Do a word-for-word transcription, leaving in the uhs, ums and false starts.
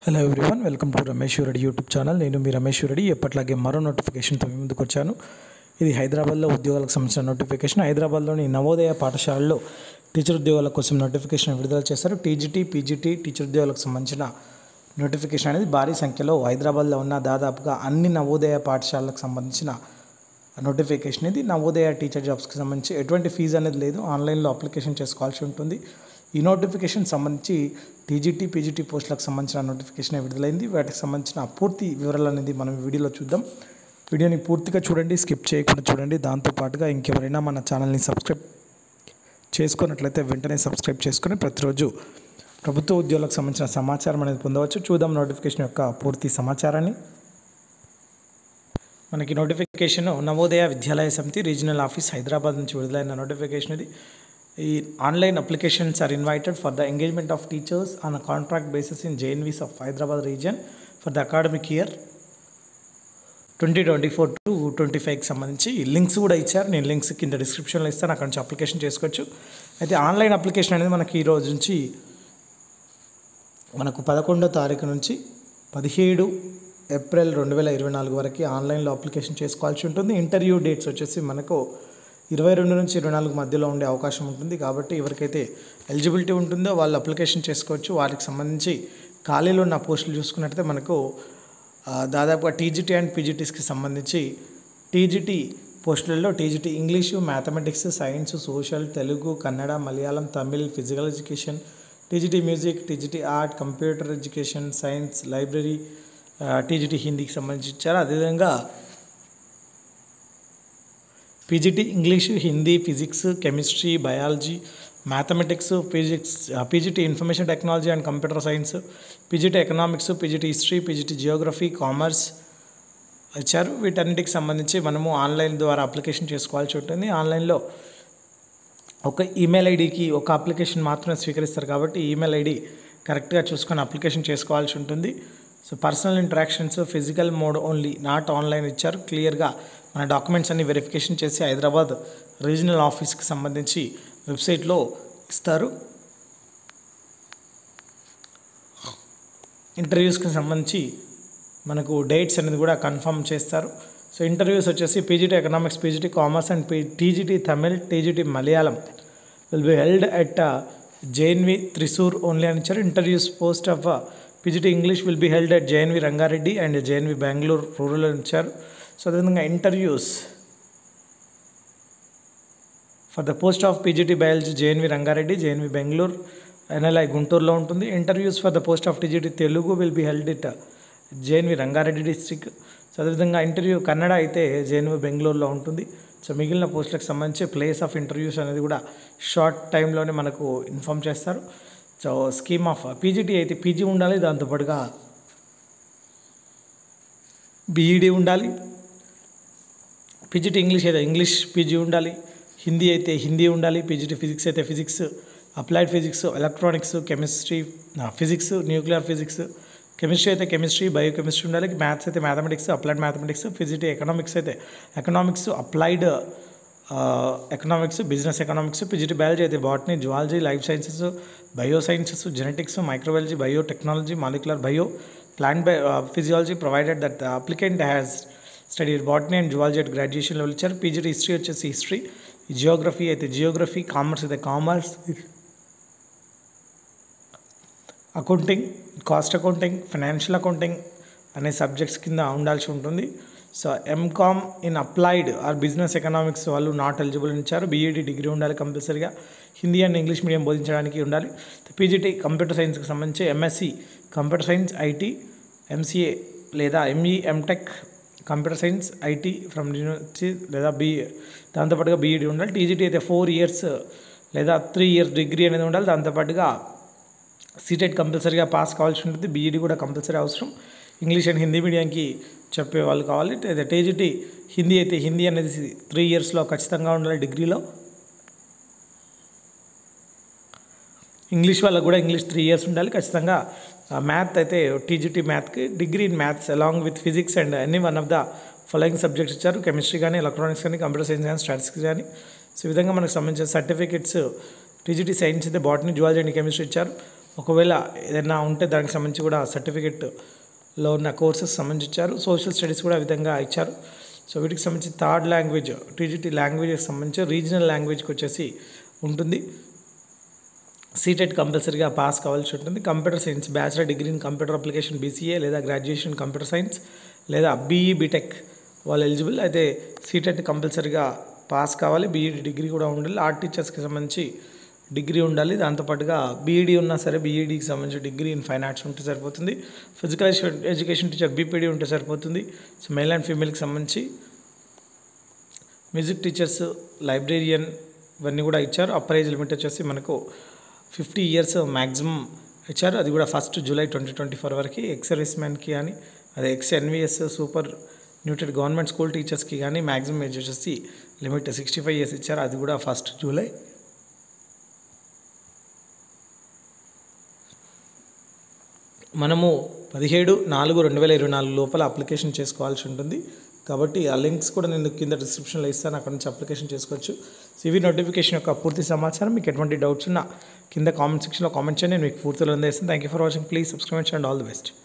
Hello everyone, welcome to Ramesh Reddy YouTube channel. నేను మీ రమేష్ రెడ్డి. ఎప్పట్లాగే మరో నోటిఫికేషన్తో మీ ముందుకు వచ్చాను. ఇది హైదరాబాద్లో ఉద్యోగాలకు సంబంధించిన నోటిఫికేషన్. హైదరాబాద్లోని నవోదయ పాఠశాలలో టీచర్ ఉద్యోగాల కోసం నోటిఫికేషన్ విడుదల చేశారు. టీజీటీ, పీజీటీ టీచర్ ఉద్యోగాలకు సంబంధించిన నోటిఫికేషన్ అనేది భారీ సంఖ్యలో హైదరాబాద్లో ఉన్న దాదాపుగా అన్ని నవోదయ పాఠశాలలకు సంబంధించిన నోటిఫికేషన్ ఇది. నవోదయ టీచర్ జాబ్స్కి సంబంధించి ఎటువంటి ఫీజు అనేది లేదు, ఆన్లైన్లో అప్లికేషన్ చేసుకోవాల్సి ఉంటుంది. ఈ నోటిఫికేషన్ సంబంధించి టీజీటీ, పీజీటీ పోస్టులకు సంబంధించిన నోటిఫికేషన్ విడుదలైంది. వాటికి సంబంధించిన పూర్తి వివరాలు అనేది మనం వీడియోలో చూద్దాం. వీడియోని పూర్తిగా చూడండి, స్కిప్ చేయకుండా చూడండి. దాంతోపాటుగా ఇంకెవరైనా మన ఛానల్ని సబ్స్క్రైబ్ చేసుకున్నట్లయితే వెంటనే సబ్స్క్రైబ్ చేసుకుని ప్రతిరోజు ప్రభుత్వ ఉద్యోగాలకు సంబంధించిన సమాచారం అనేది పొందవచ్చు. చూద్దాం నోటిఫికేషన్ యొక్క పూర్తి సమాచారాన్ని. మనకి నోటిఫికేషన్ నవోదయ విద్యాలయ సమితి రీజనల్ ఆఫీస్ హైదరాబాద్ నుంచి విడుదలైన నోటిఫికేషన్ ఇది. ఈ online applications are invited for the engagement of teachers on a contract basis in JNVs of Hyderabad region for the academic year twenty twenty four to twenty ఫైవ్కి సంబంధించి లింక్స్ కూడా ఇచ్చారు. నేను లింక్స్ కింద డిస్క్రిప్షన్లో ఇస్తాను, అక్కడ నుంచి అప్లికేషన్ చేసుకోవచ్చు. అయితే ఆన్లైన్ అప్లికేషన్ అనేది మనకి ఈ రోజు నుంచి మనకు పదకొండో తారీఖు నుంచి పదిహేడు ఏప్రిల్ రెండు వేల ఇరవై నాలుగు వరకు ఆన్లైన్లో అప్లికేషన్ చేసుకోవాల్సి ఉంటుంది. ఇంటర్వ్యూ డేట్స్ వచ్చేసి మనకు ఇరవై రెండు నుంచి ఇరవై నాలుగు మధ్యలో ఉండే అవకాశం ఉంటుంది. కాబట్టి ఎవరికైతే ఎలిజిబిలిటీ ఉంటుందో వాళ్ళు అప్లికేషన్ చేసుకోవచ్చు. వారికి సంబంధించి ఖాళీలో ఉన్న పోస్టులు చూసుకున్నట్లయితే మనకు దాదాపుగా టీజీటీ అండ్ పీజీటీస్కి సంబంధించి టీజీటీ పోస్టులలో TGT English, mathematics, science, social, Telugu, Kannada, Malayalam, Tamil, physical education, TGT music, TGT art, computer education, science, library, TGT హిందీకి సంబంధించి ఇచ్చారు. అదేవిధంగా PGT English, Hindi, physics, chemistry, biology, mathematics, physics, PGT information technology and computer science, PGT economics, PGT history, PGT geography, commerce ఇచ్చారు. వీటన్నిటికి సంబంధించి మనము online ద్వారా application చేసుకోవాల్సి ఉంటుంది. ఆన్లైన్లో ఒక ఈమెయిల్ ఐడికి ఒక అప్లికేషన్ మాత్రమే స్వీకరిస్తారు. కాబట్టి ఈమెయిల్ ఐడి కరెక్ట్గా చూసుకొని అప్లికేషన్ చేసుకోవాల్సి ఉంటుంది. So personal interactions physical mode only, not online ఇచ్చారు. క్లియర్గా మన డాక్యుమెంట్స్ అన్ని వెరిఫికేషన్ చేసి హైదరాబాద్ రీజనల్ ఆఫీస్కి సంబంధించి వెబ్సైట్లో ఇస్తారు. ఇంటర్వ్యూస్కి సంబంధించి మనకు డేట్స్ అనేది కూడా కన్ఫర్మ్ చేస్తారు. సో ఇంటర్వ్యూస్ వచ్చేసి PGT economics, PGT commerce and P TGT Tamil, TGT Malayalam will be held at JNV Thrissur only అని ఇచ్చారు. Interviews post of PGT English will be held at JNV Rangareddy and JNV Bengaluru rural అని ఇచ్చారు. So అదేవిధంగా interviews for the post of PGT biology JNV Rangareddy, JNV Bengaluru, NLI గుంటూరులో ఉంటుంది. Interviews for the post of TGT Telugu will be held it JNV Rangareddy district. So అదేవిధంగా interview Kannada అయితే JNV బెంగళూరులో ఉంటుంది. So మిగిలిన పోస్టులకు సంబంధించి ప్లేస్ ఆఫ్ ఇంటర్వ్యూస్ అనేది కూడా షార్ట్ టైంలోనే మనకు ఇన్ఫామ్ చేస్తారు. సో స్కీమ్ ఆఫ్ పీజీటీ అయితే పీజీ ఉండాలి, దాంతోపాటుగా బీఈడీ ఉండాలి. పీజీటీ ఇంగ్లీష్ అయితే ఇంగ్లీష్ పీజీ ఉండాలి. హిందీ అయితే హిందీ ఉండాలి. పీజీటీ ఫిజిక్స్ అయితే physics, applied physics, electronics, chemistry, physics, nuclear physics, chemistry అయితే కెమిస్ట్రీ, బయోకెమిస్ట్రీ ఉండాలి. మ్యాథ్స్ అయితే mathematics, applied mathematics, PGT economics అయితే economics, applied economics, business economics, PGT biology అయితే botany, zoology, life sciences, bio sciences, genetics, microbiology, bio technology, molecular bio, plant bio physiology provided that the applicant has studied botany and zoology at graduation level ఇచ్చారు. PGT history వచ్చేసి history, geography అయితే geography, commerce అయితే commerce, accounting, cost accounting, financial accounting అనే subjects కింద ఉండాల్సి ఉంటుంది. So MCom in applied or business economics వాళ్ళు not eligible ఇచ్చారు. బీఈడీ డిగ్రీ ఉండాలి కంపల్సరీగా. హిందీ అండ్ ఇంగ్లీష్ మీడియం బోధించడానికి ఉండాలి. పీజీటీ కంప్యూటర్ సైన్స్కి సంబంధించి MSc computer science, IT, MCA లేదా ME MTech computer science, IT from university లేదా బీఏ, దాంతోపాటుగా బీఈడీ ఉండాలి. టీజీటీ అయితే ఫోర్ ఇయర్స్ లేదా త్రీ ఇయర్స్ డిగ్రీ అనేది ఉండాలి. దాంతోపాటుగా సీటెట్ కంపల్సరీగా పాస్ కావాల్సి ఉంటుంది. బీఈడీ కూడా కంపల్సరీ అవసరం. ఇంగ్లీష్ అండ్ హిందీ మీడియంకి చెప్పే వాళ్ళు కావాలి. అయితే టీజీటీ హిందీ అయితే హిందీ అనేది త్రీ ఇయర్స్లో ఖచ్చితంగా ఉండాలి డిగ్రీలో. ఇంగ్లీష్ వాళ్ళకు కూడా ఇంగ్లీష్ త్రీ ఇయర్స్ ఉండాలి ఖచ్చితంగా. మ్యాథ్ అయితే టీజీటీ మ్యాథ్కి degree in maths along with physics and any one of the following subjects ఇచ్చారు. కెమిస్ట్రీ కానీ, ఎలక్ట్రానిక్స్ కానీ, కంప్యూటర్ సైన్స్ కానీ, స్టాటిస్టిక్స్ కానీ. సో ఈ విధంగా మనకు సంబంధించిన సర్టిఫికెట్స్ టీజీటీ సైన్స్ అయితే బాటనీ, జువాలజీ అండ్ కెమిస్ట్రీ ఇచ్చారు. ఒకవేళ ఏదైనా ఉంటే దానికి సంబంధించి కూడా సర్టిఫికెట్లో ఉన్న కోర్సెస్ సంబంధించి ఇచ్చారు. సోషల్ స్టడీస్ కూడా ఆ విధంగా ఇచ్చారు. సో వీటికి సంబంధించి థర్డ్ లాంగ్వేజ్ టీజీటీ లాంగ్వేజ్కి సంబంధించి రీజనల్ లాంగ్వేజ్కి వచ్చేసి ఉంటుంది. సీటెట్ కంపల్సరీగా పాస్ కావాల్సి ఉంటుంది. Computer science bachelor degree in computer application BCA లేదా గ్రాడ్యుయేషన్ కంప్యూటర్ సైన్స్ లేదా బీఈ బీటెక్ వాళ్ళు ఎలిజిబుల్. అయితే సీటెట్ కంపల్సరీగా పాస్ కావాలి. బీఈడి డిగ్రీ కూడా ఉండాలి. ఆర్ట్ టీచర్స్కి సంబంధించి డిగ్రీ ఉండాలి. దాంతోపాటుగా బీఈడీ ఉన్నా సరే బీఈడీకి సంబంధించి డిగ్రీ ఇన్ ఫైన్ ఆర్ట్స్ ఉంటే సరిపోతుంది. ఫిజికల్ ఎడ్యుకేషన్ టీచర్ బీపీడీ ఉంటే సరిపోతుంది. సో మేల్ అండ్ ఫీమేల్కి సంబంధించి మ్యూజిక్ టీచర్స్, లైబ్రేరియన్ ఇవన్నీ కూడా ఇచ్చారు. అప్పర్ ఏజ్ లిమిట్ వచ్చేసి మనకు ఫిఫ్టీ ఇయర్స్ మ్యాక్సిమం ఇచ్చారు. అది కూడా first July twenty twenty four వరకు ఎక్స్ సర్వీస్ మ్యాన్కి కానీ అదే ex NVS superannuated government school టీచర్స్కి కానీ మ్యాక్సిమం ఏజ్ వచ్చేసి లిమిట్ సిక్స్టీ ఫైవ్ ఇయర్స్ ఇచ్చారు. అది కూడా ఫస్ట్ జూలై. మనము పదిహేడు నాలుగు రెండు వేల ఇరవై నాలుగు లోపల అప్లికేషన్ చేసుకోవాల్సి ఉంటుంది. కాబట్టి ఆ లింక్స్ కూడా నేను కింద డిస్క్రిప్షన్లో ఇస్తాను, అక్కడ నుంచి అప్లికేషన్ చేసుకోవచ్చు. సివి నోటిఫికేషన్ యొక్క పూర్తి సమాచారం మీకు ఎటువంటి డౌట్స్ ఉన్నా కింద కామెంట్ సెక్షన్లో కామెంట్ చేయండి, నేను మీకు పూర్తిలో అందిస్తాను. Thank you for watching. Please subscribe and all the best.